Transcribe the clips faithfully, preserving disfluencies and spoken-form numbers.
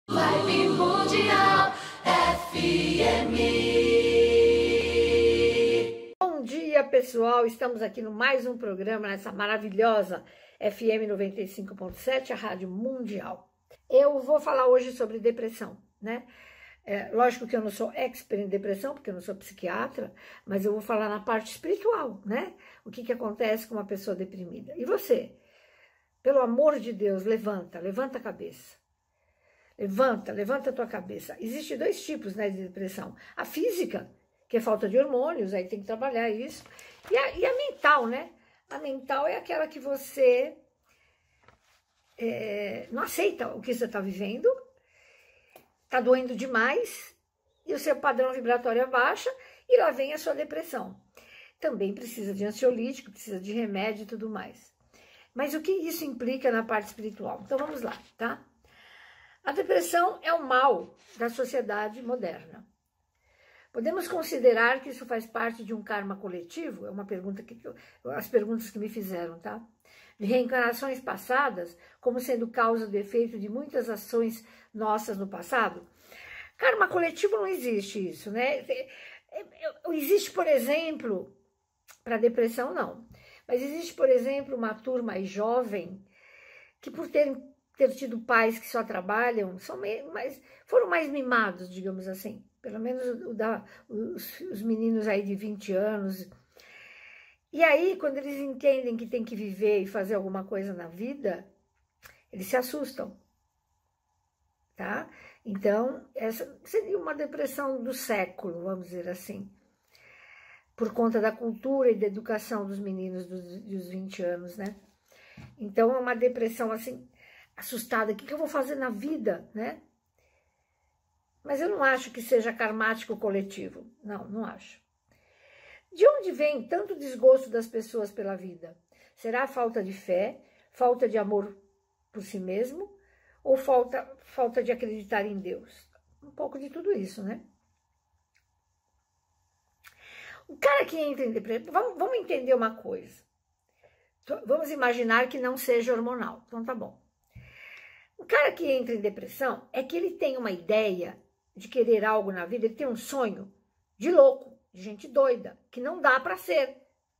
Vibe Mundial F M. Bom dia, pessoal. Estamos aqui no mais um programa nessa maravilhosa F M noventa e cinco ponto sete, a Rádio Mundial. Eu vou falar hoje sobre depressão, né? É, lógico que eu não sou expert em depressão, porque eu não sou psiquiatra, mas eu vou falar na parte espiritual, né? O que que acontece com uma pessoa deprimida. E você? Pelo amor de Deus, levanta, levanta a cabeça. Levanta, levanta a tua cabeça. Existem dois tipos, né, de depressão. A física, que é falta de hormônios, aí tem que trabalhar isso. E a, e a mental, né? A mental é aquela que você é, não aceita o que você está vivendo, está doendo demais, e o seu padrão vibratório abaixa, e lá vem a sua depressão. Também precisa de ansiolítico, precisa de remédio e tudo mais. Mas o que isso implica na parte espiritual? Então vamos lá, tá? A depressão é o mal da sociedade moderna. Podemos considerar que isso faz parte de um karma coletivo? É uma pergunta que eu, as perguntas que me fizeram, tá? De reencarnações passadas, como sendo causa do efeito de muitas ações nossas no passado? Karma coletivo não existe isso, né? Existe, por exemplo, para depressão não, mas existe, por exemplo, uma turma mais jovem que por terem ter tido pais que só trabalham, são mais, foram mais mimados, digamos assim. Pelo menos o da, os, os meninos aí de vinte anos. E aí, quando eles entendem que tem que viver e fazer alguma coisa na vida, eles se assustam. Tá? Então, essa seria uma depressão do século, vamos dizer assim. Por conta da cultura e da educação dos meninos dos, dos vinte anos, né? Então, é uma depressão assim, assustada, o que eu vou fazer na vida, né? Mas eu não acho que seja karmático coletivo, não, não acho. De onde vem tanto desgosto das pessoas pela vida? Será falta de fé, falta de amor por si mesmo, ou falta, falta de acreditar em Deus? Um pouco de tudo isso, né? O cara que entra em depressão, vamos, vamos entender uma coisa. Vamos imaginar que não seja hormonal, então tá bom. O cara que entra em depressão é que ele tem uma ideia de querer algo na vida, ele tem um sonho de louco, de gente doida, que não dá para ser.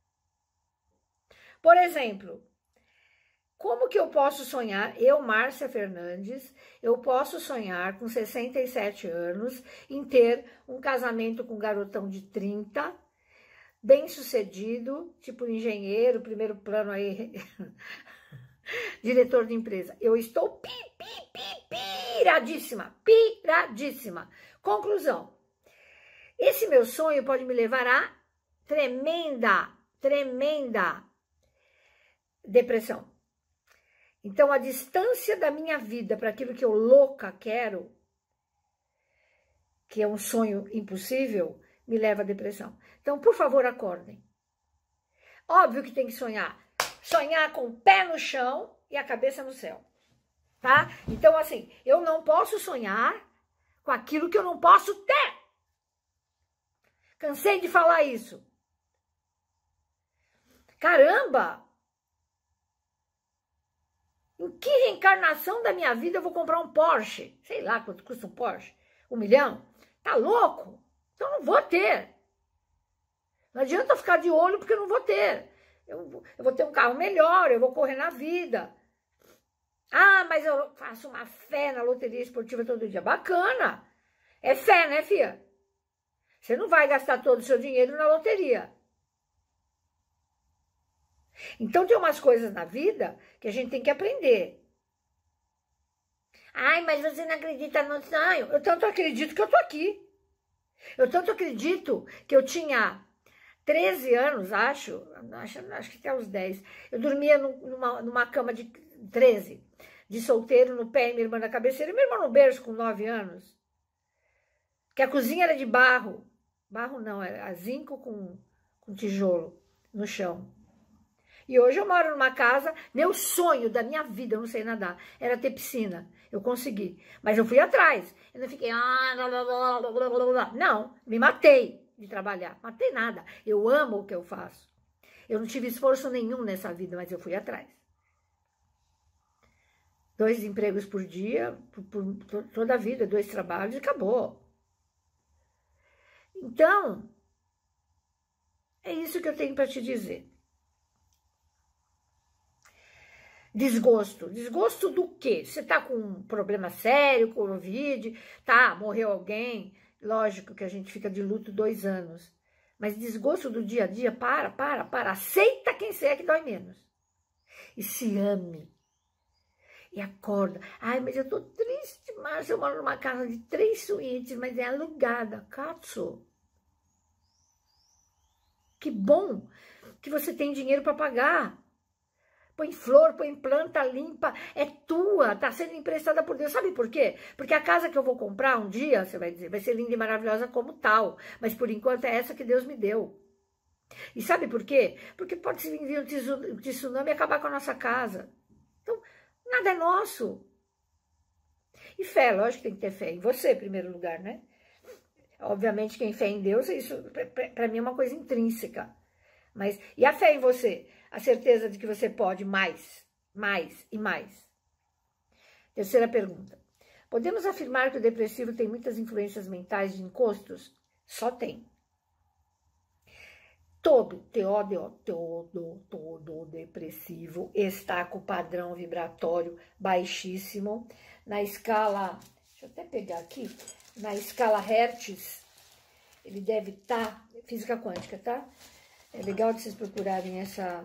Por exemplo, como que eu posso sonhar, eu, Márcia Fernandes, eu posso sonhar com sessenta e sete anos em ter um casamento com um garotão de trinta, bem sucedido, tipo engenheiro, primeiro plano aí... diretor de empresa. Eu estou pi, pi, pi, piradíssima, piradíssima. Conclusão. Esse meu sonho pode me levar a tremenda, tremenda depressão. Então, a distância da minha vida para aquilo que eu louca quero, que é um sonho impossível, me leva à depressão. Então, por favor, acordem. Óbvio que tem que sonhar. Sonhar com o pé no chão e a cabeça no céu, tá? Então, assim, eu não posso sonhar com aquilo que eu não posso ter. Cansei de falar isso. Caramba! Em que reencarnação da minha vida eu vou comprar um Porsche? Sei lá quanto custa um Porsche. Um milhão? Tá louco? Então não vou ter. Não adianta eu ficar de olho porque eu não vou ter. Eu, eu vou ter um carro melhor, eu vou correr na vida. Ah, mas eu faço uma fé na loteria esportiva todo dia. Bacana. É fé, né, filha? Você não vai gastar todo o seu dinheiro na loteria. Então, tem umas coisas na vida que a gente tem que aprender. Ai, mas você não acredita no sonho? Eu tanto acredito que eu tô aqui. Eu tanto acredito que eu tinha treze anos, acho, acho, acho que até uns dez. Eu dormia numa, numa cama de treze, de solteiro, no pé e minha irmã na cabeceira, e minha irmã no berço com nove anos. Que a cozinha era de barro. Barro não, era zinco com, com tijolo no chão. E hoje eu moro numa casa, meu sonho da minha vida, eu não sei nadar, era ter piscina. Eu consegui. Mas eu fui atrás. Eu não fiquei... Não, me matei de trabalhar. Matei nada. Eu amo o que eu faço. Eu não tive esforço nenhum nessa vida, mas eu fui atrás. dois empregos por dia, por, por toda a vida, dois trabalhos e acabou. Então, é isso que eu tenho para te dizer. Desgosto. Desgosto do quê? Você tá com um problema sério, Covid, tá, morreu alguém, lógico que a gente fica de luto dois anos. Mas desgosto do dia a dia, para, para, para. Aceita quem você é que dói menos. E se ame. E acorda. Ai, mas eu tô triste, Márcia, eu moro numa casa de três suítes, mas é alugada. Katsu. Que bom que você tem dinheiro para pagar. Põe flor, põe planta limpa, é tua, tá sendo emprestada por Deus. Sabe por quê? Porque a casa que eu vou comprar um dia, você vai dizer, vai ser linda e maravilhosa como tal, mas por enquanto é essa que Deus me deu. E sabe por quê? Porque pode vir um tsunami e acabar com a nossa casa. Então, nada é nosso. E fé, lógico que tem que ter fé em você, em primeiro lugar, né? Obviamente, quem fé em Deus, isso para mim é uma coisa intrínseca. Mas, e a fé em você? A certeza de que você pode mais, mais e mais. Terceira pergunta. Podemos afirmar que o depressivo tem muitas influências mentais de encostos? Só tem. Todo, todo, todo, todo depressivo está com o padrão vibratório baixíssimo. Na escala, deixa eu até pegar aqui, na escala Hertz, ele deve estar, física quântica, tá? É legal de vocês procurarem essa...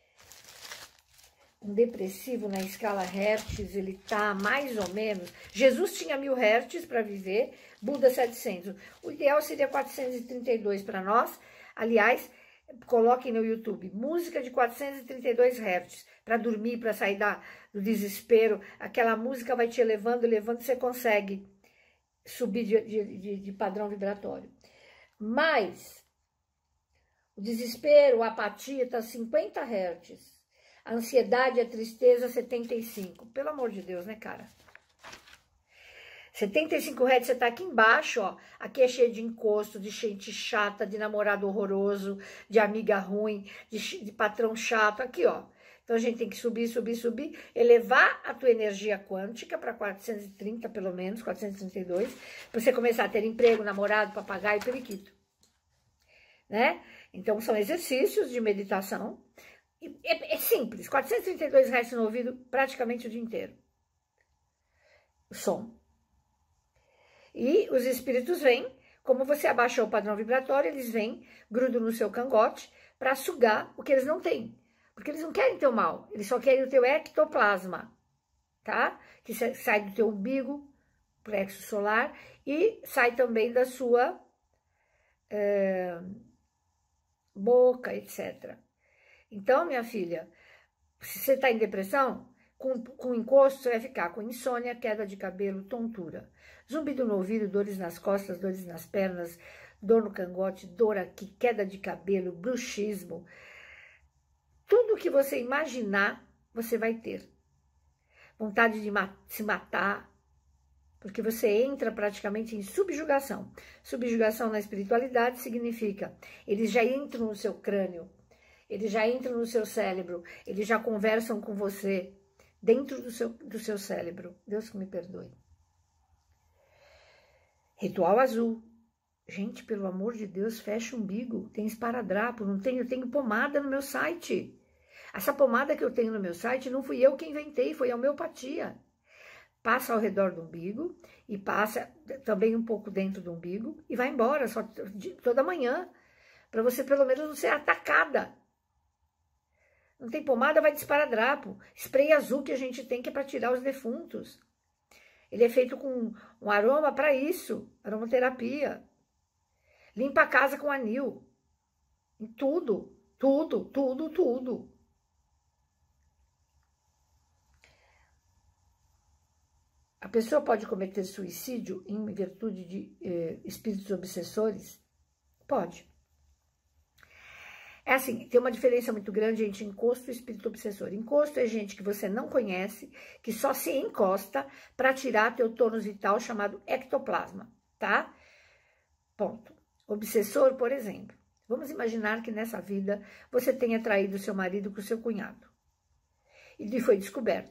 Um depressivo na escala Hertz, ele tá mais ou menos... Jesus tinha mil Hertz para viver, Buda setecentos. O ideal seria quatrocentos e trinta e dois para nós. Aliás, coloquem no YouTube, música de quatrocentos e trinta e dois Hertz, para dormir, para sair da, do desespero. Aquela música vai te elevando, elevando, você consegue subir de, de, de padrão vibratório. Mas... o desespero, a apatia está cinquenta hertz. A ansiedade e a tristeza, setenta e cinco. Pelo amor de Deus, né, cara? setenta e cinco hertz, você tá aqui embaixo, ó. Aqui é cheio de encosto, de gente chata, de namorado horroroso, de amiga ruim, de, de patrão chato. Aqui, ó. Então, a gente tem que subir, subir, subir. Elevar a tua energia quântica para quatrocentos e trinta, pelo menos, quatrocentos e trinta e dois. Para você começar a ter emprego, namorado, papagaio e periquito. Né? Então, são exercícios de meditação. É, é simples, quatrocentos e trinta e dois hertz no ouvido praticamente o dia inteiro. O som. E os espíritos vêm, como você abaixou o padrão vibratório, eles vêm, grudam no seu cangote para sugar o que eles não têm. Porque eles não querem teu mal, eles só querem o teu ectoplasma, tá? Que sai do teu umbigo, plexo solar, e sai também da sua... É, boca, etcétera. Então, minha filha, se você está em depressão, com, com encosto, você vai ficar com insônia, queda de cabelo, tontura, zumbido no ouvido, dores nas costas, dores nas pernas, dor no cangote, dor aqui, queda de cabelo, bruxismo. Tudo que você imaginar, você vai ter. Vontade de ma- se matar, porque você entra praticamente em subjugação. Subjugação na espiritualidade significa, eles já entram no seu crânio, eles já entram no seu cérebro, eles já conversam com você dentro do seu, do seu cérebro. Deus que me perdoe. Ritual azul. Gente, pelo amor de Deus, fecha o umbigo. Tem esparadrapo, não tenho, eu tenho pomada no meu site. Essa pomada que eu tenho no meu site não fui eu que inventei, foi a homeopatia. Passa ao redor do umbigo e passa também um pouco dentro do umbigo e vai embora só de, toda manhã, para você pelo menos não ser atacada. Não tem pomada, vai de esparadrapo. Spray azul que a gente tem que é para tirar os defuntos. Ele é feito com um aroma para isso, aromaterapia. Limpa a casa com anil. Em tudo, tudo, tudo, tudo. A pessoa pode cometer suicídio em virtude de eh, espíritos obsessores? Pode. É assim, tem uma diferença muito grande entre encosto e espírito obsessor. Encosto é gente que você não conhece, que só se encosta para tirar teu tônus vital chamado ectoplasma, tá? Ponto. Obsessor, por exemplo. Vamos imaginar que nessa vida você tenha traído seu marido com seu cunhado. E foi descoberto.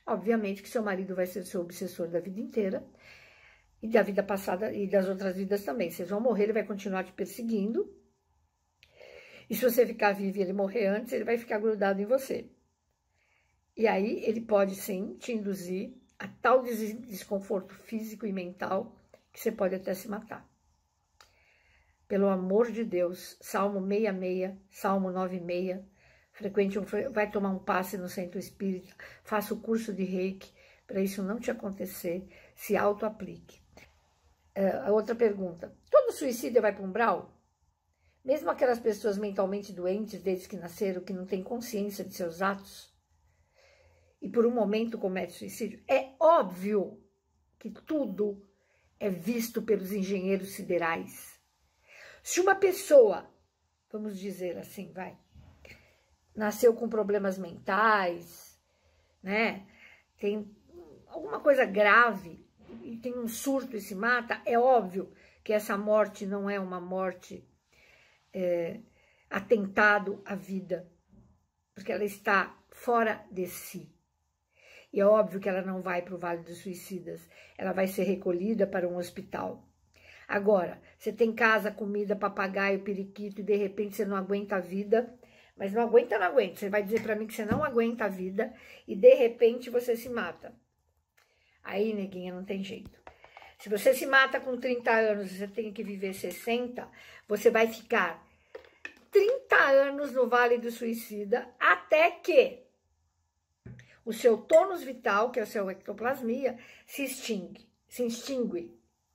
Obviamente que seu marido vai ser seu obsessor da vida inteira, e da vida passada e das outras vidas também. Vocês vão morrer, ele vai continuar te perseguindo. E se você ficar vivo e ele morrer antes, ele vai ficar grudado em você. E aí ele pode sim te induzir a tal des desconforto físico e mental que você pode até se matar. Pelo amor de Deus, Salmo sessenta e seis, Salmo noventa e seis, frequente um, vai tomar um passe no centro espírita, faça o curso de reiki, para isso não te acontecer, se auto-aplique. Uh, a outra pergunta, todo suicídio vai para um umbral? Mesmo aquelas pessoas mentalmente doentes desde que nasceram, que não têm consciência de seus atos, e por um momento comete suicídio, é óbvio que tudo é visto pelos engenheiros siderais. Se uma pessoa, vamos dizer assim, vai, nasceu com problemas mentais, né, tem alguma coisa grave e tem um surto e se mata, é óbvio que essa morte não é uma morte é, atentado à vida, porque ela está fora de si. E é óbvio que ela não vai para o Vale dos Suicidas, ela vai ser recolhida para um hospital. Agora, você tem casa, comida, papagaio, periquito, e de repente você não aguenta a vida, mas não aguenta, não aguenta. Você vai dizer para mim que você não aguenta a vida e de repente você se mata. Aí, neguinha, não tem jeito. Se você se mata com trinta anos e você tem que viver sessenta, você vai ficar trinta anos no Vale do Suicida até que o seu tônus vital, que é o seu ectoplasmia, se extingue, se extingue.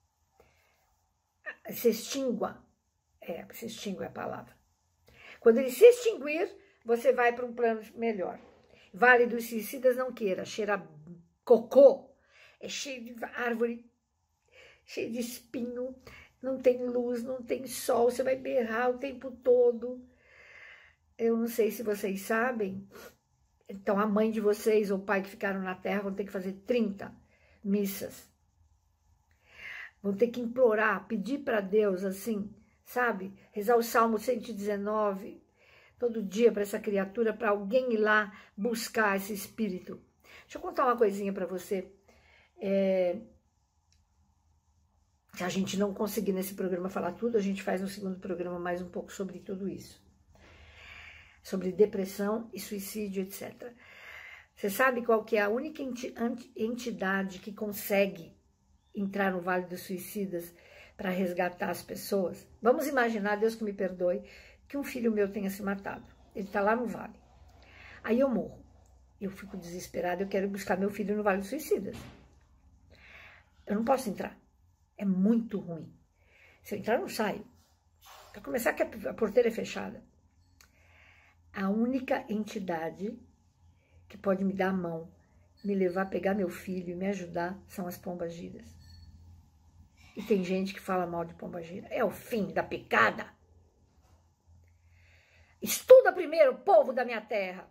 Se extingua, é, se extingue é a palavra. Quando ele se extinguir, você vai para um plano melhor. Vale dos Suicidas não queira, cheira cocô, é cheio de árvore, cheio de espinho, não tem luz, não tem sol, você vai berrar o tempo todo. Eu não sei se vocês sabem, então a mãe de vocês ou o pai que ficaram na terra vão ter que fazer trinta missas. Vão ter que implorar, pedir para Deus, assim, sabe? Rezar o Salmo cento e dezenove, todo dia para essa criatura, para alguém ir lá buscar esse espírito. Deixa eu contar uma coisinha para você. É... Se a gente não conseguir nesse programa falar tudo, a gente faz no segundo programa mais um pouco sobre tudo isso. Sobre depressão e suicídio, etcétera. Você sabe qual que é a única entidade que consegue entrar no Vale dos Suicidas para resgatar as pessoas? Vamos imaginar, Deus que me perdoe, que um filho meu tenha se matado. Ele está lá no vale. Aí eu morro. Eu fico desesperada, eu quero buscar meu filho no Vale dos Suicidas. Eu não posso entrar. É muito ruim. Se eu entrar, eu não saio. Para começar, que a porteira é fechada. A única entidade que pode me dar a mão, me levar a pegar meu filho e me ajudar são as pombagiras. E tem gente que fala mal de pombagira. É o fim da picada. Estuda primeiro, povo da minha terra,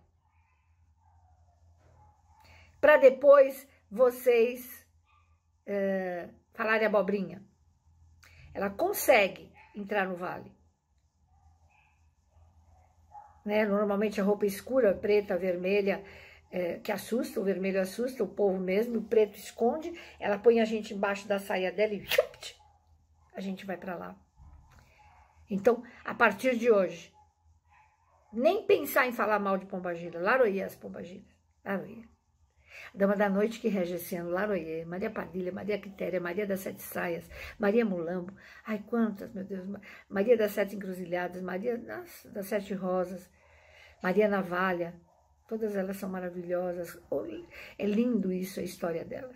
para depois vocês é, falarem abobrinha. Ela consegue entrar no vale. Né? Normalmente a roupa escura, preta, vermelha, é, que assusta, o vermelho assusta o povo mesmo, o preto esconde, ela põe a gente embaixo da saia dela e a gente vai para lá. Então, a partir de hoje, nem pensar em falar mal de pombagira, Laroia as pombagiras, Laroia. Dama da noite que rege esse ano, Laroia, Maria Padilha, Maria Quitéria, Maria das Sete Saias, Maria Mulambo, ai quantas, meu Deus, Maria das Sete Encruzilhadas, Maria das, das Sete Rosas, Maria Navalha, todas elas são maravilhosas, é lindo isso, a história delas.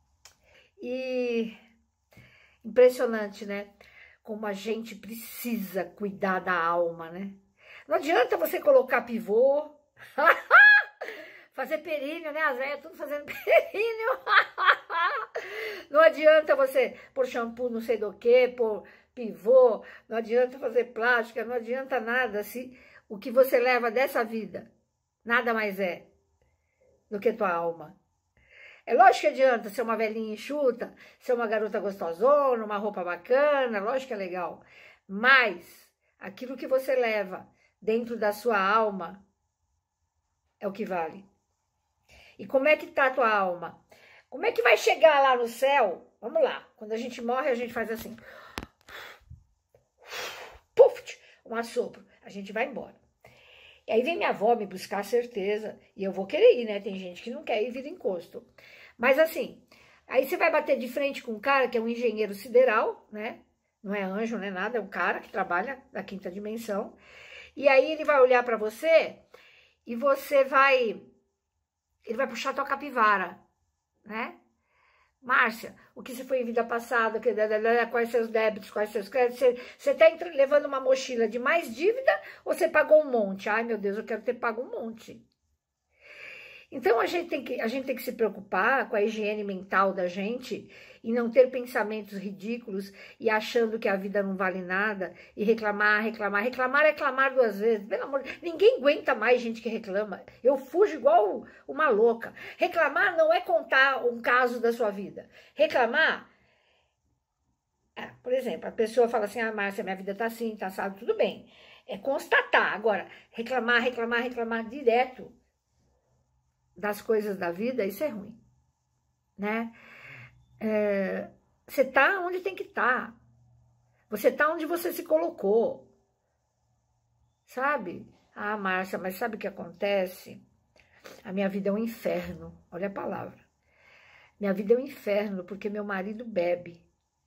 E impressionante, né, como a gente precisa cuidar da alma, né? Não adianta você colocar pivô, fazer períneo, né? As velhas tudo fazendo períneo. Não adianta você pôr shampoo não sei do que, pôr pivô, não adianta fazer plástica, não adianta nada. Se o que você leva dessa vida nada mais é do que tua alma. É lógico que adianta ser uma velhinha enxuta, ser uma garota gostosona, uma roupa bacana, lógico que é legal. Mas aquilo que você leva dentro da sua alma é o que vale. E como é que tá a tua alma? Como é que vai chegar lá no céu? Vamos lá, quando a gente morre, a gente faz assim. Puf, um assopro, a gente vai embora. E aí vem minha avó me buscar a certeza, e eu vou querer ir, né? Tem gente que não quer ir vir encosto. Mas assim, aí você vai bater de frente com um cara que é um engenheiro sideral, né? Não é anjo, não é nada, é um cara que trabalha na quinta dimensão. E aí ele vai olhar pra você e você vai... Ele vai puxar tua capivara, né? Márcia, o que você foi em vida passada, que, quais seus débitos, quais seus créditos, você, você tá levando uma mochila de mais dívida ou você pagou um monte? Ai, meu Deus, eu quero ter pago um monte. Então, a gente, tem que, a gente tem que se preocupar com a higiene mental da gente e não ter pensamentos ridículos e achando que a vida não vale nada e reclamar, reclamar. Reclamar é reclamar duas vezes. Pelo amor, ninguém aguenta mais gente que reclama. Eu fujo igual uma louca. Reclamar não é contar um caso da sua vida. Reclamar, é, por exemplo, a pessoa fala assim, ah, Márcia, minha vida tá assim, tá assado, tudo bem. É constatar. Agora, reclamar, reclamar, reclamar direto das coisas da vida, isso é ruim, né? É, você tá onde tem que estar. Você tá onde você se colocou, sabe? Ah, Márcia, mas sabe o que acontece? A minha vida é um inferno, olha a palavra. Minha vida é um inferno porque meu marido bebe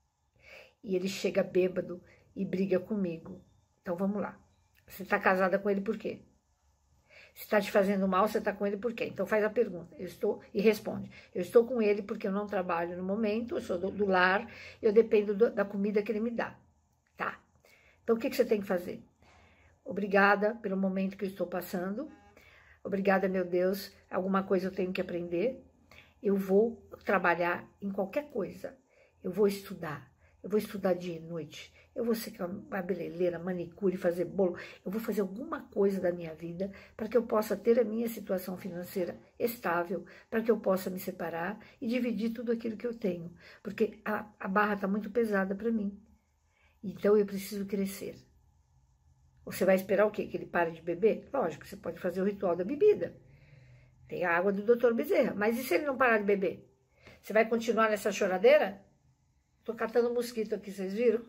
e ele chega bêbado e briga comigo. Então vamos lá. Você tá casada com ele por quê? Se está te fazendo mal, você está com ele por quê? Então faz a pergunta, eu estou, e responde. Eu estou com ele porque eu não trabalho no momento, eu sou do, do lar, eu dependo do, da comida que ele me dá. Tá? Então o que, que você tem que fazer? Obrigada pelo momento que eu estou passando. Obrigada, meu Deus, alguma coisa eu tenho que aprender. Eu vou trabalhar em qualquer coisa. Eu vou estudar. Eu vou estudar dia e noite. Eu vou ser cabeleireira, manicure, fazer bolo. Eu vou fazer alguma coisa da minha vida para que eu possa ter a minha situação financeira estável, para que eu possa me separar e dividir tudo aquilo que eu tenho. Porque a, a barra está muito pesada para mim. Então eu preciso crescer. Você vai esperar o quê? Que ele pare de beber? Lógico, você pode fazer o ritual da bebida. Tem a água do doutor Bezerra. Mas e se ele não parar de beber? Você vai continuar nessa choradeira? Tô catando mosquito aqui, vocês viram?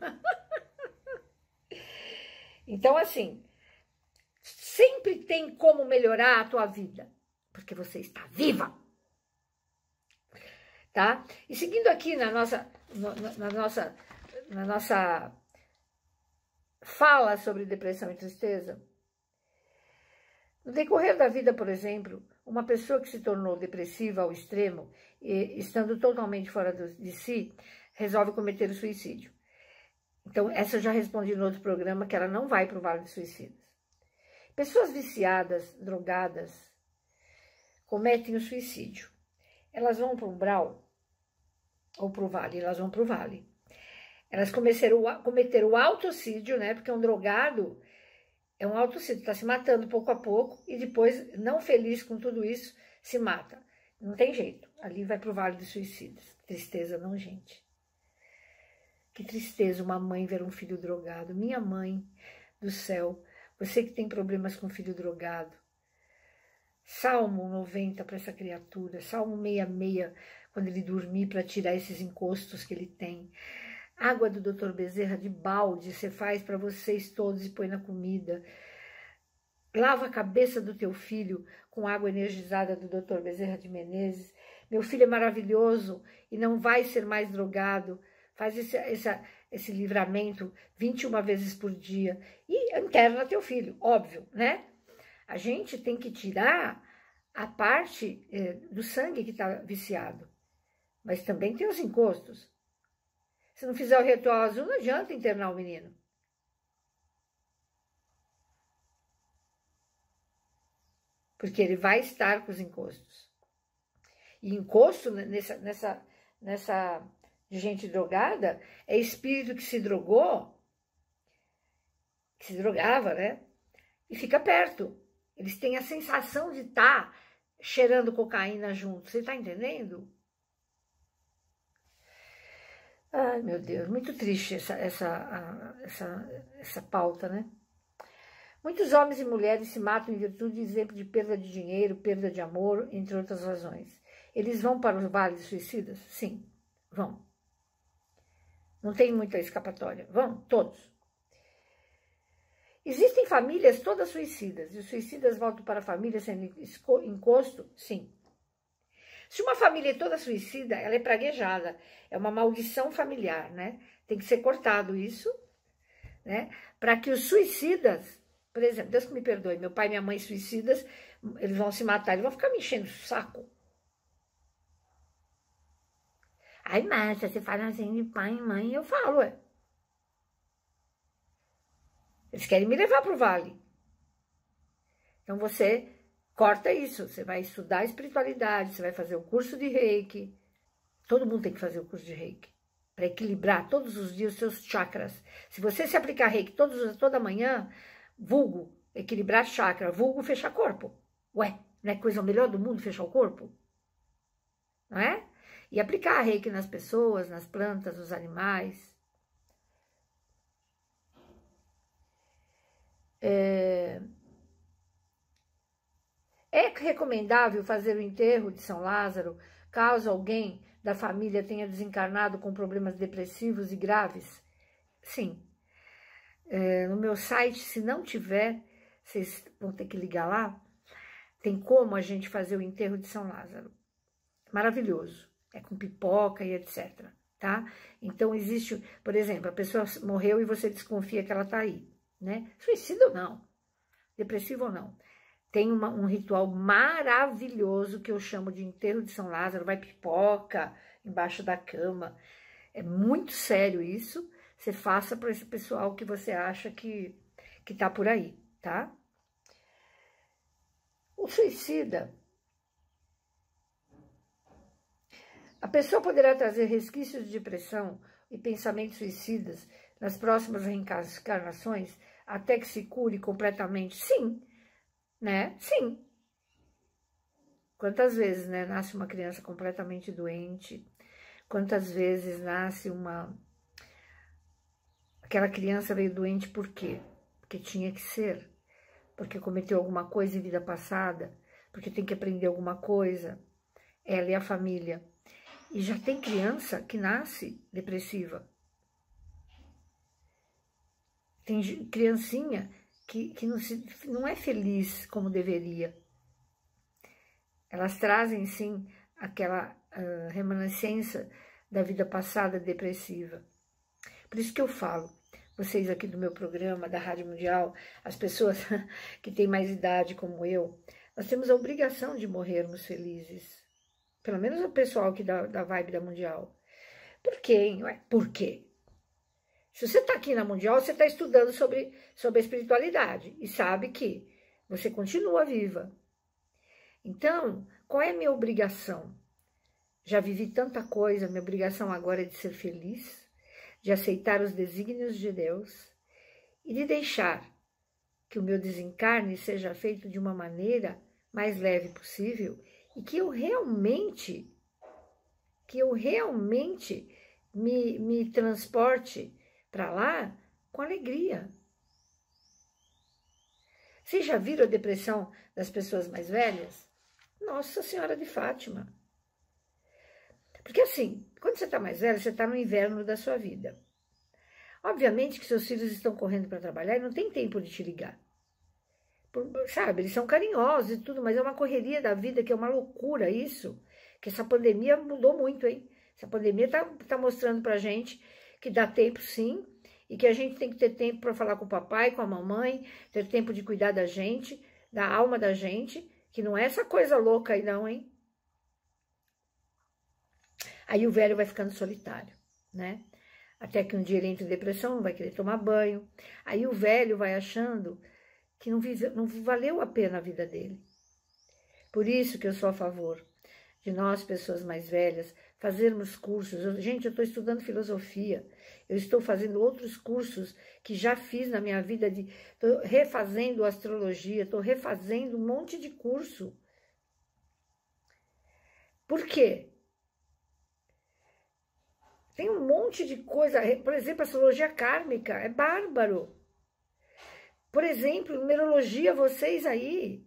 Então, assim, sempre tem como melhorar a tua vida, porque você está viva, tá? E seguindo aqui na nossa, na, na nossa, na nossa fala sobre depressão e tristeza, no decorrer da vida, por exemplo, uma pessoa que se tornou depressiva ao extremo, e, estando totalmente fora de si, resolve cometer o suicídio. Então, essa eu já respondi no outro programa, que ela não vai para o Vale dos Suicidas. Pessoas viciadas, drogadas, cometem o suicídio. Elas vão para o umbral ou para o vale? Elas vão para o vale. Elas cometeram, cometeram o autocídio, né? Porque um drogado é um autocídio, está se matando pouco a pouco e depois, não feliz com tudo isso, se mata. Não tem jeito. Ali vai para o Vale dos Suicidas. Tristeza, não, gente. Que tristeza uma mãe ver um filho drogado. Minha mãe do céu, você que tem problemas com filho drogado. Salmo noventa para essa criatura. Salmo sessenta e seis, quando ele dormir, para tirar esses encostos que ele tem. Água do doutor Bezerra de balde, você faz para vocês todos e põe na comida. Lava a cabeça do teu filho com água energizada do doutor Bezerra de Menezes. Meu filho é maravilhoso e não vai ser mais drogado. Faz esse, esse, esse livramento vinte e uma vezes por dia. E interna teu filho, óbvio, né? A gente tem que tirar a parte eh, do sangue que está viciado. Mas também tem os encostos. Se não fizer o ritual azul, não adianta internar o menino. Porque ele vai estar com os encostos. E encosto nessa... nessa, nessa de gente drogada, é espírito que se drogou, que se drogava, né? E fica perto. Eles têm a sensação de estar cheirando cocaína junto. Você está entendendo? Ai, meu Deus, muito triste essa, essa, essa, essa pauta, né? Muitos homens e mulheres se matam em virtude de exemplo de perda de dinheiro, perda de amor, entre outras razões. Eles vão para os vales suicidas? Sim, vão. Não tem muita escapatória. Vão, todos. Existem famílias todas suicidas, e os suicidas voltam para a família sendo encosto? Sim. Se uma família é toda suicida, ela é praguejada, é uma maldição familiar, né? Tem que ser cortado isso, né? Para que os suicidas, por exemplo, Deus que me perdoe, meu pai e minha mãe suicidas, eles vão se matar, eles vão ficar me enchendo o saco. Ai, Márcia, você fala assim de pai e mãe, eu falo, ué. Eles querem me levar para o vale. Então você corta isso, você vai estudar espiritualidade, você vai fazer o curso de reiki. Todo mundo tem que fazer o curso de reiki, para equilibrar todos os dias os seus chakras. Se você se aplicar reiki todos, toda manhã, vulgo, equilibrar chakra, vulgo, fechar corpo. Ué, não é coisa melhor do mundo fechar o corpo? Não é? E aplicar reiki nas pessoas, nas plantas, nos animais. É... é recomendável fazer o enterro de São Lázaro caso alguém da família tenha desencarnado com problemas depressivos e graves? Sim. É, no meu site, se não tiver, vocês vão ter que ligar lá, tem como a gente fazer o enterro de São Lázaro. Maravilhoso. É com pipoca e etcétera. Tá? Então existe, por exemplo, a pessoa morreu e você desconfia que ela está aí. Né? Suicídio ou não, depressivo ou não. Tem uma, um ritual maravilhoso que eu chamo de enterro de São Lázaro, vai pipoca embaixo da cama. É muito sério isso, você faça para esse pessoal que você acha que que tá por aí, tá? O suicida, a pessoa poderá trazer resquícios de depressão e pensamentos suicidas nas próximas reencarnações, até que se cure completamente? Sim, né? Sim. Quantas vezes, né, nasce uma criança completamente doente? Quantas vezes nasce uma... Aquela criança veio doente por quê? Porque tinha que ser. Porque cometeu alguma coisa em vida passada. Porque tem que aprender alguma coisa. Ela e a família. E já tem criança que nasce depressiva. Tem criancinha que, que não, se, não é feliz como deveria. Elas trazem, sim, aquela uh, remanescência da vida passada depressiva. Por isso que eu falo, vocês aqui do meu programa, da Rádio Mundial, as pessoas que têm mais idade como eu, nós temos a obrigação de morrermos felizes. Pelo menos o pessoal aqui da, da vibe da Mundial. Por quê, hein? Ué, por quê? Se você está aqui na Mundial, você está estudando sobre, sobre a espiritualidade e sabe que você continua viva. Então, qual é a minha obrigação? Já vivi tanta coisa, minha obrigação agora é de ser feliz, de aceitar os desígnios de Deus e de deixar que o meu desencarne seja feito de uma maneira mais leve possível e que eu realmente, que eu realmente me, me transporte para lá com alegria. Vocês já viram a depressão das pessoas mais velhas? Nossa Senhora de Fátima. Porque assim, quando você está mais velho, você está no inverno da sua vida. Obviamente que seus filhos estão correndo para trabalhar e não tem tempo de te ligar. Por, sabe, eles são carinhosos e tudo, mas é uma correria da vida que é uma loucura isso. Que essa pandemia mudou muito, hein? Essa pandemia está tá mostrando pra gente que dá tempo sim, e que a gente tem que ter tempo para falar com o papai, com a mamãe, ter tempo de cuidar da gente, da alma da gente, que não é essa coisa louca aí não, hein? Aí o velho vai ficando solitário, né? Até que um dia ele entra em depressão, não vai querer tomar banho. Aí o velho vai achando que não, vive, não valeu a pena a vida dele. Por isso que eu sou a favor de nós, pessoas mais velhas, fazermos cursos. Eu, gente, eu estou estudando filosofia, eu estou fazendo outros cursos que já fiz na minha vida, estou refazendo astrologia, estou refazendo um monte de curso. Por quê? Tem um monte de coisa, por exemplo, astrologia kármica, é bárbaro. Por exemplo, numerologia, vocês aí.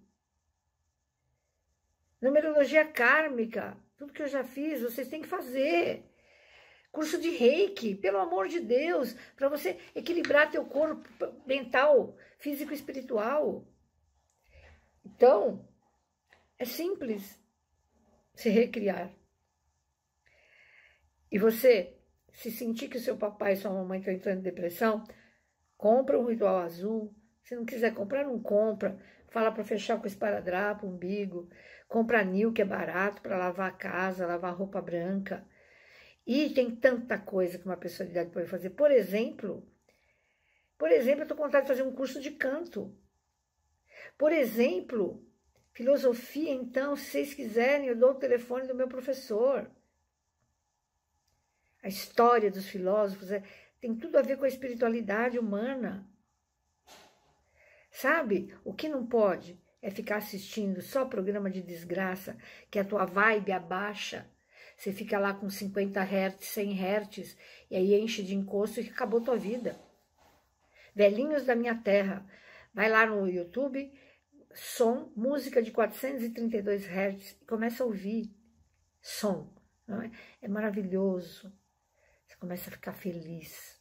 Numerologia kármica, tudo que eu já fiz, vocês têm que fazer. Curso de reiki, pelo amor de Deus, para você equilibrar teu corpo mental, físico e espiritual. Então, é simples se recriar. E você, se sentir que o seu papai e sua mamãe estão entrando em depressão, compra um ritual azul. Se não quiser comprar, não compra. Fala para fechar com esparadrapo, umbigo. Compra anil, que é barato, para lavar a casa, lavar roupa branca. E tem tanta coisa que uma pessoa de idade pode fazer. Por exemplo, por exemplo, eu estou com vontade de fazer um curso de canto. Por exemplo, filosofia, então, se vocês quiserem, eu dou o telefone do meu professor. A história dos filósofos é, tem tudo a ver com a espiritualidade humana. Sabe? O que não pode é ficar assistindo só programa de desgraça, que a tua vibe abaixa. Você fica lá com cinquenta hertz, cem hertz, e aí enche de encosto e acabou tua vida. Velhinhos da Minha Terra. Vai lá no YouTube, som, música de quatrocentos e trinta e dois hertz, e começa a ouvir som. Não é? É maravilhoso. Você começa a ficar feliz.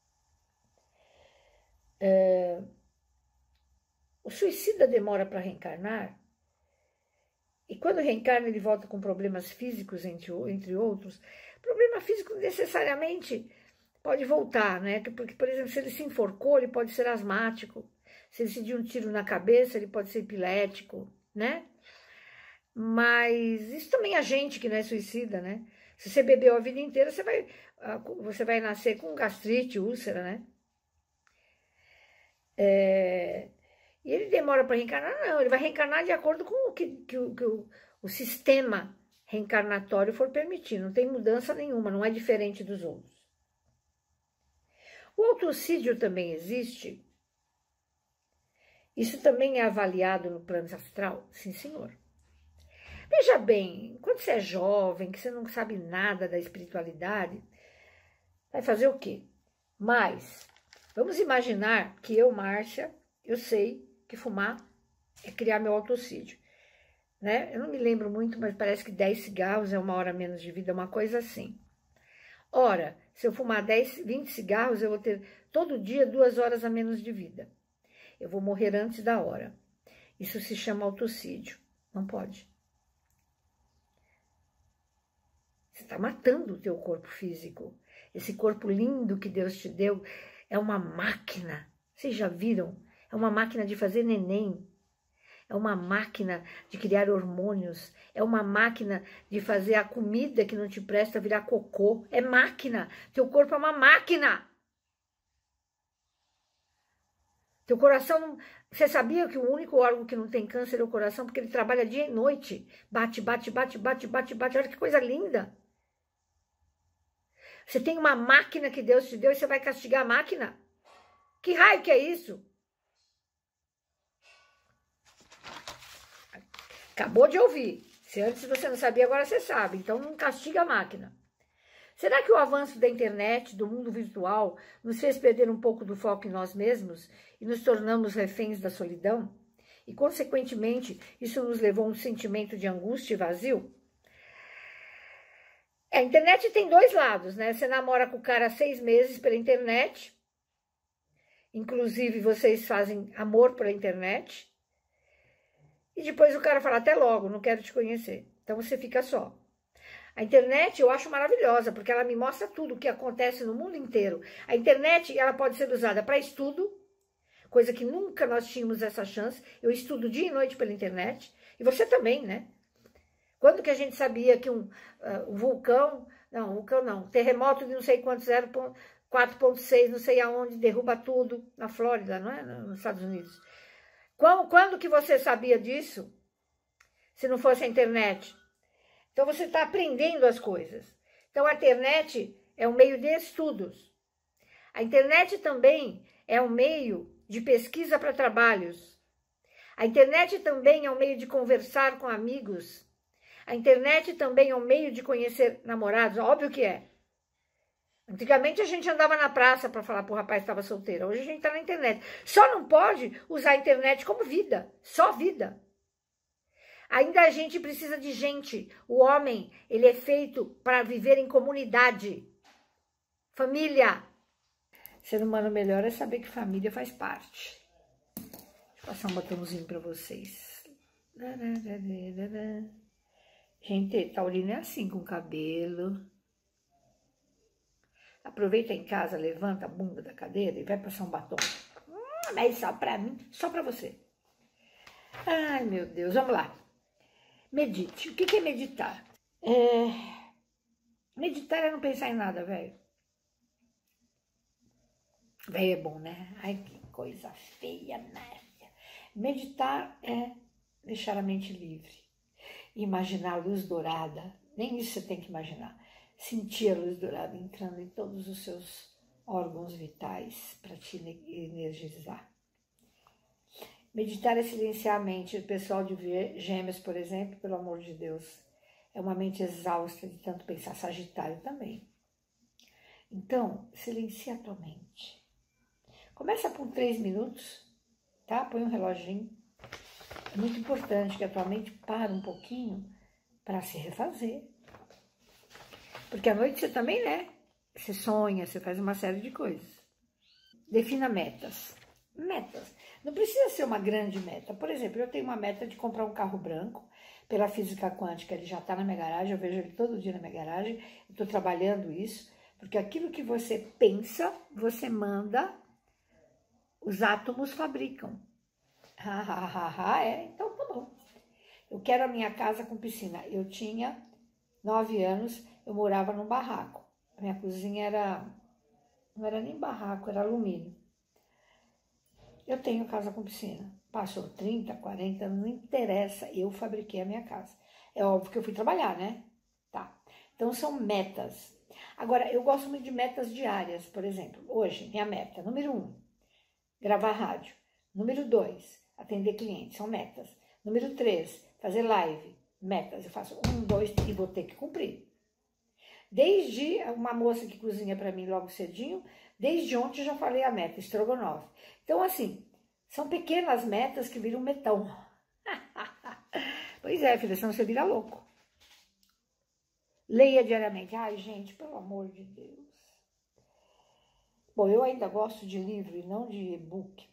É... O suicida demora para reencarnar, e quando reencarna ele volta com problemas físicos, entre, entre outros. Problema físico necessariamente pode voltar, né? Porque, por exemplo, se ele se enforcou, ele pode ser asmático. Se ele se deu um tiro na cabeça, ele pode ser epilético, né? Mas isso também é gente que não é suicida, né? Se você bebeu a vida inteira, você vai, você vai nascer com gastrite, úlcera, né? É... E ele demora para reencarnar? Não, ele vai reencarnar de acordo com o que, que, que o, o sistema reencarnatório for permitir. Não tem mudança nenhuma, não é diferente dos outros. O autocídio também existe. Isso também é avaliado no plano astral? Sim, senhor. Veja bem, quando você é jovem, que você não sabe nada da espiritualidade, vai fazer o quê? Mas, vamos imaginar que eu, Márcia, eu sei que fumar é criar meu autocídio, né? Eu não me lembro muito, mas parece que dez cigarros é uma hora menos de vida, uma coisa assim. Ora, se eu fumar dez, vinte cigarros, eu vou ter todo dia duas horas a menos de vida. Eu vou morrer antes da hora. Isso se chama autocídio. Não pode. Você está matando o teu corpo físico. Esse corpo lindo que Deus te deu é uma máquina. Vocês já viram? É uma máquina de fazer neném. É uma máquina de criar hormônios. É uma máquina de fazer a comida que não te presta virar cocô. É máquina. Teu corpo é uma máquina. Teu coração... Você sabia que o único órgão que não tem câncer é o coração? Porque ele trabalha dia e noite. Bate, bate, bate, bate, bate, bate. Olha que coisa linda. Você tem uma máquina que Deus te deu e você vai castigar a máquina? Que raio que é isso? Acabou de ouvir. Se antes você não sabia, agora você sabe. Então não castiga a máquina. Será que o avanço da internet, do mundo virtual, nos fez perder um pouco do foco em nós mesmos e nos tornamos reféns da solidão? E, consequentemente, isso nos levou a um sentimento de angústia e vazio? A internet tem dois lados, né? Você namora com o cara há seis meses pela internet. Inclusive, vocês fazem amor pela internet. E depois o cara fala, até logo, não quero te conhecer. Então você fica só. A internet eu acho maravilhosa, porque ela me mostra tudo o que acontece no mundo inteiro. A internet ela pode ser usada para estudo, coisa que nunca nós tínhamos essa chance. Eu estudo dia e noite pela internet, e você também, né? Quando que a gente sabia que um, uh, um vulcão, não, vulcão não, terremoto de não sei quantos, quatro ponto seis, não sei aonde, derruba tudo, na Flórida, não é? Nos Estados Unidos. Quando, quando que você sabia disso? Se não fosse a internet? Então você está aprendendo as coisas. Então a internet é um meio de estudos. A internet também é um meio de pesquisa para trabalhos. A internet também é um meio de conversar com amigos. A internet também é um meio de conhecer namorados, óbvio que é. Antigamente a gente andava na praça para falar pro rapaz que estava solteiro. Hoje a gente tá na internet. Só não pode usar a internet como vida. Só vida. Ainda a gente precisa de gente. O homem, ele é feito para viver em comunidade. Família. Ser humano melhor é saber que família faz parte. Deixa eu passar um botãozinho para vocês. Gente, taurino é assim com o cabelo. Aproveita em casa, levanta a bunda da cadeira e vai passar um batom. Hum, mas só pra mim, só pra você. Ai, meu Deus, vamos lá. Medite. O que é meditar? É... Meditar é não pensar em nada, velho. Velho é bom, né? Ai, que coisa feia, né? Meditar é deixar a mente livre. Imaginar a luz dourada. Nem isso você tem que imaginar. Sentir a luz dourada entrando em todos os seus órgãos vitais para te energizar. Meditar é silenciar a mente. O pessoal de Gêmeos, por exemplo, pelo amor de Deus, é uma mente exausta de tanto pensar. Sagitário também. Então, silencia a tua mente. Começa por três minutos, tá? Põe um reloginho. É muito importante que a tua mente pare um pouquinho para se refazer. Porque à noite você também, né? Você sonha, você faz uma série de coisas. Defina metas. Metas. Não precisa ser uma grande meta. Por exemplo, eu tenho uma meta de comprar um carro branco. Pela física quântica, ele já está na minha garagem. Eu vejo ele todo dia na minha garagem. Eu estou trabalhando isso. Porque aquilo que você pensa, você manda, os átomos fabricam. Ha, ha, ha, ha, é. Então, tá bom. Eu quero a minha casa com piscina. Eu tinha nove anos, eu morava num barraco. A minha cozinha era, não era nem barraco, era alumínio. Eu tenho casa com piscina. Passou trinta, quarenta anos, não interessa, eu fabriquei a minha casa. É óbvio que eu fui trabalhar, né? Tá. Então são metas. Agora, eu gosto muito de metas diárias, por exemplo. Hoje, minha meta, número um, gravar rádio. Número dois, atender clientes, são metas. Número três, fazer live, metas. Eu faço um, dois e vou ter que cumprir. Desde uma moça que cozinha para mim logo cedinho, desde ontem eu já falei a meta, estrogonofe. Então, assim, são pequenas metas que viram metão. Pois é, filha, senão você vira louco. Leia diariamente. Ai, gente, pelo amor de Deus. Bom, eu ainda gosto de livro e não de e-book.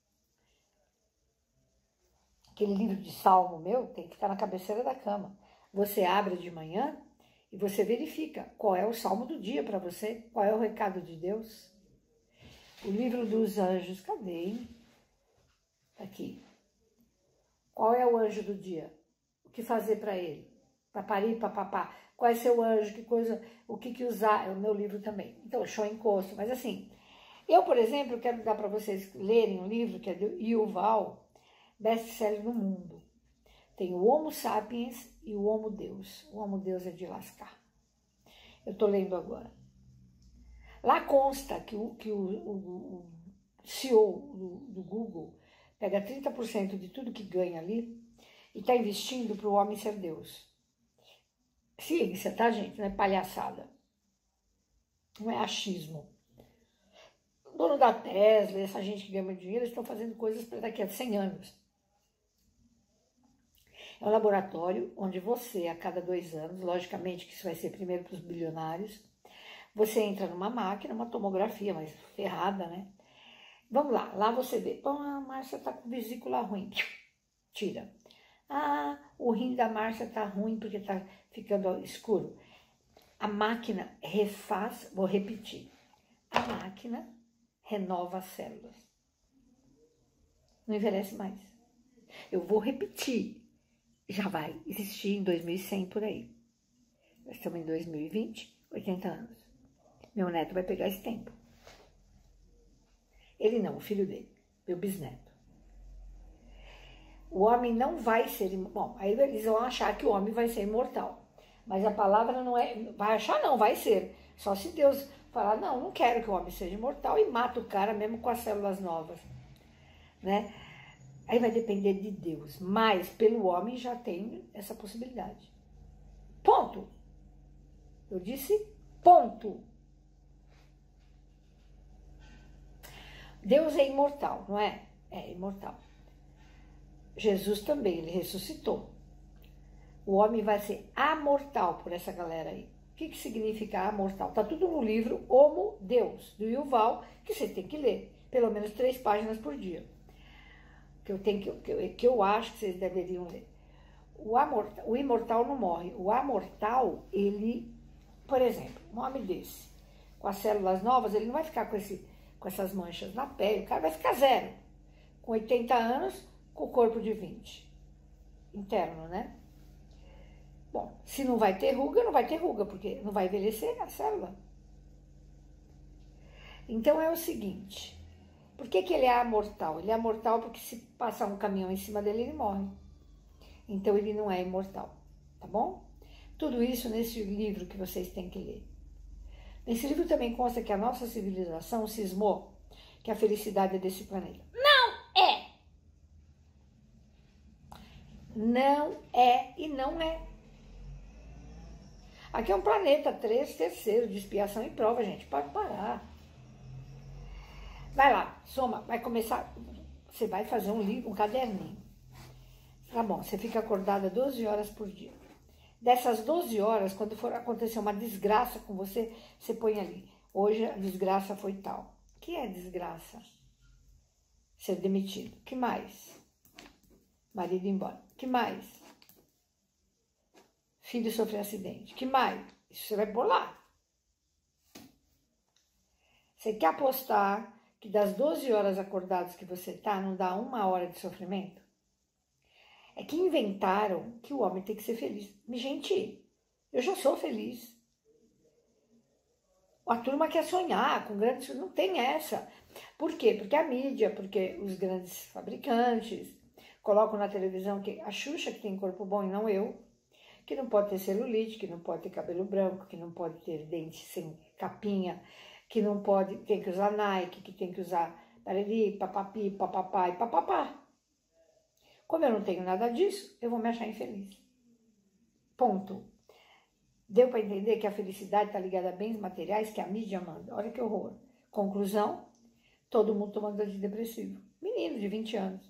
Aquele livro de salmo meu tem que estar na cabeceira da cama. Você abre de manhã e você verifica qual é o salmo do dia para você, qual é o recado de Deus. O livro dos anjos, cadê? Aqui. Qual é o anjo do dia? O que fazer para ele? Papari, papapá. Qual é seu anjo? Que coisa? O que que usar? É o meu livro também. Então, show encosto. Mas assim, eu, por exemplo, quero dar para vocês lerem um livro que é do Yuval, best-seller no mundo. Tem o Homo Sapiens e o Homo Deus. O Homo Deus é de lascar. Eu estou lendo agora. Lá consta que o, que o, o, o C E O do, do Google pega trinta por cento de tudo que ganha ali e está investindo para o homem ser Deus. Ciência, tá, gente? Não é palhaçada. Não é achismo. O dono da Tesla, essa gente que ganha muito dinheiro, eles estão fazendo coisas para daqui a cem anos. É um laboratório onde você, a cada dois anos, logicamente que isso vai ser primeiro para os bilionários, você entra numa máquina, uma tomografia, mas ferrada, né? Vamos lá, lá você vê, pô, a Márcia tá com vesícula ruim, tira. Ah, o rim da Márcia tá ruim porque tá ficando escuro. A máquina refaz, vou repetir, a máquina renova as células. Não envelhece mais. Eu vou repetir. Já vai existir em dois mil e cem por aí. Nós estamos em dois mil e vinte, oitenta anos. Meu neto vai pegar esse tempo. Ele não, o filho dele, meu bisneto. O homem não vai ser... Bom, aí eles vão achar que o homem vai ser imortal. Mas a palavra não é... Vai achar não, vai ser. Só se Deus falar, não, não quero que o homem seja imortal e mata o cara mesmo com as células novas. Né? Aí vai depender de Deus, mas pelo homem já tem essa possibilidade. Ponto. Eu disse ponto. Deus é imortal, não é? É imortal. Jesus também, ele ressuscitou. O homem vai ser amortal por essa galera aí. O que, que significa amortal? Tá tudo no livro Homo Deus, do Yuval, que você tem que ler. Pelo menos três páginas por dia. Que eu, tenho que, que, eu, que eu acho que vocês deveriam ler. O, amortal, o imortal não morre. O amortal, ele, por exemplo, um homem desse, com as células novas, ele não vai ficar com, esse, com essas manchas na pele. O cara vai ficar zero. Com oitenta anos, com o corpo de vinte. Interno, né? Bom, se não vai ter ruga, não vai ter ruga, porque não vai envelhecer a célula. Então é o seguinte, por que, que ele é amortal? Ele é amortal porque se passar um caminhão em cima dele, ele morre. Então ele não é imortal, tá bom? Tudo isso nesse livro que vocês têm que ler. Nesse livro também consta que a nossa civilização cismou que a felicidade é desse planeta. Não é! Não é e não é. Aqui é um planeta três, terceiro, de expiação e prova, gente. Pode parar. Vai lá, soma, vai começar. Você vai fazer um livro, um caderninho. Tá bom, você fica acordada doze horas por dia. Dessas doze horas, quando for acontecer uma desgraça com você, você põe ali. Hoje a desgraça foi tal. O que é desgraça? Ser demitido. Que mais? Marido ir embora. Que mais? Filho sofreu acidente. Que mais? Isso você vai pôr lá. Você quer apostar que das doze horas acordadas que você tá, não dá uma hora de sofrimento? É que inventaram que o homem tem que ser feliz. Gente, eu já sou feliz. A turma quer sonhar com grandes... Não tem essa. Por quê? Porque a mídia, porque os grandes fabricantes colocam na televisão que a Xuxa que tem corpo bom e não eu, que não pode ter celulite, que não pode ter cabelo branco, que não pode ter dente sem capinha, que não pode, tem que usar Nike, que tem que usar pareli, papapi, papapá e papapá. Como eu não tenho nada disso, eu vou me achar infeliz. Ponto. Deu para entender que a felicidade está ligada a bens materiais que a mídia manda. Olha que horror. Conclusão, todo mundo tomando antidepressivo. Menino de vinte anos.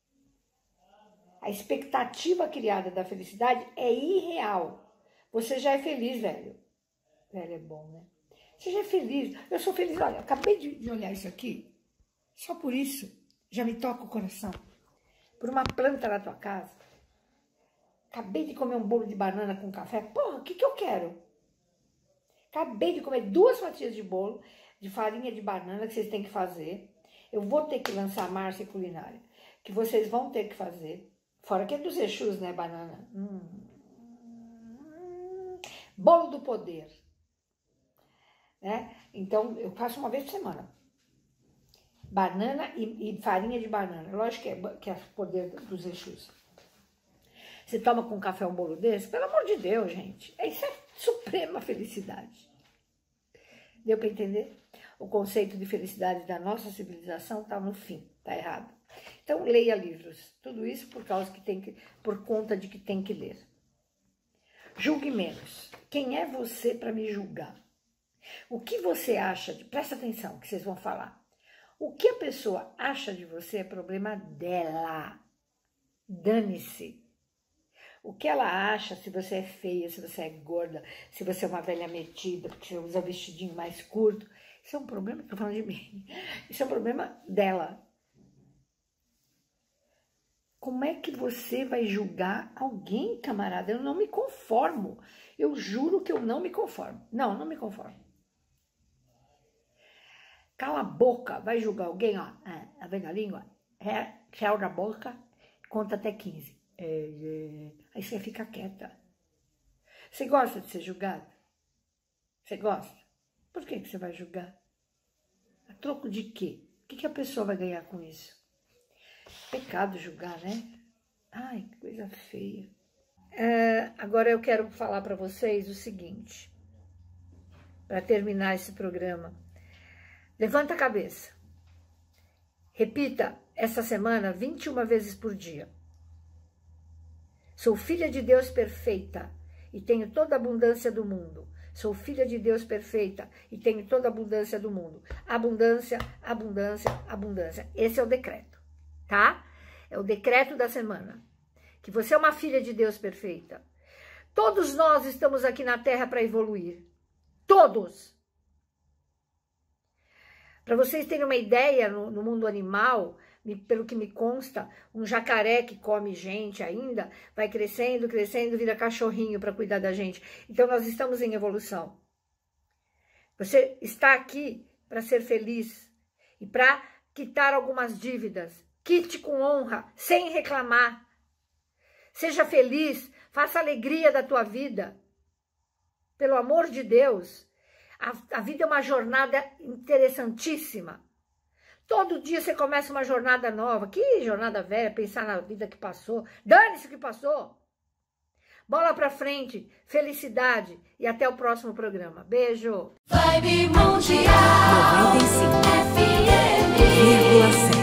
A expectativa criada da felicidade é irreal. Você já é feliz, velho. Velho é bom, né? Você já é feliz. Eu sou feliz. Olha, eu acabei de olhar isso aqui. Só por isso já me toca o coração. Por uma planta na tua casa. Acabei de comer um bolo de banana com café. Porra, o que, que eu quero? Acabei de comer duas fatias de bolo de farinha de banana que vocês têm que fazer. Eu vou ter que lançar a Márcia Culinária. Que vocês vão ter que fazer. Fora que é dos Exus, né, banana? Hum. Bolo do poder. Né? Então, eu faço uma vez por semana. Banana e, e farinha de banana. Lógico que é, que é poder dos Exus. Você toma com café um bolo desse? Pelo amor de Deus, gente. Isso é suprema felicidade. Deu para entender? O conceito de felicidade da nossa civilização está no fim. Está errado. Então, leia livros. Tudo isso por causa que tem que, por conta de que tem que ler. Julgue menos. Quem é você para me julgar? O que você acha de... Presta atenção que vocês vão falar. O que a pessoa acha de você é problema dela. Dane-se. O que ela acha, se você é feia, se você é gorda, se você é uma velha metida, porque você usa vestidinho mais curto, isso é um problema, estou falando de mim, isso é um problema dela. Como é que você vai julgar alguém, camarada? Eu não me conformo. Eu juro que eu não me conformo. Não, não me conformo. Cala a boca, vai julgar alguém, ó. É, tá vendo a língua? É, cala a boca, conta até quinze. É, é. Aí você fica quieta. Você gosta de ser julgado? Você gosta? Por que que você vai julgar? A troco de quê? O que que a pessoa vai ganhar com isso? Pecado julgar, né? Ai, que coisa feia. É, agora eu quero falar para vocês o seguinte, para terminar esse programa. Levanta a cabeça. Repita essa semana vinte e uma vezes por dia. Sou filha de Deus perfeita e tenho toda a abundância do mundo. Sou filha de Deus perfeita e tenho toda a abundância do mundo. Abundância, abundância, abundância. Esse é o decreto, tá? É o decreto da semana. Que você é uma filha de Deus perfeita. Todos nós estamos aqui na Terra para evoluir. Todos. Para vocês terem uma ideia, no, no mundo animal, me, pelo que me consta, um jacaré que come gente ainda, vai crescendo, crescendo, vira cachorrinho para cuidar da gente. Então, nós estamos em evolução. Você está aqui para ser feliz e para quitar algumas dívidas. Quite com honra, sem reclamar. Seja feliz, faça alegria da tua vida. Pelo amor de Deus, a, a vida é uma jornada interessantíssima. Todo dia você começa uma jornada nova. Que jornada velha, pensar na vida que passou. Dane-se o que passou. Bola pra frente, felicidade e até o próximo programa. Beijo. Vibe Mundial noventa e cinco vírgula sete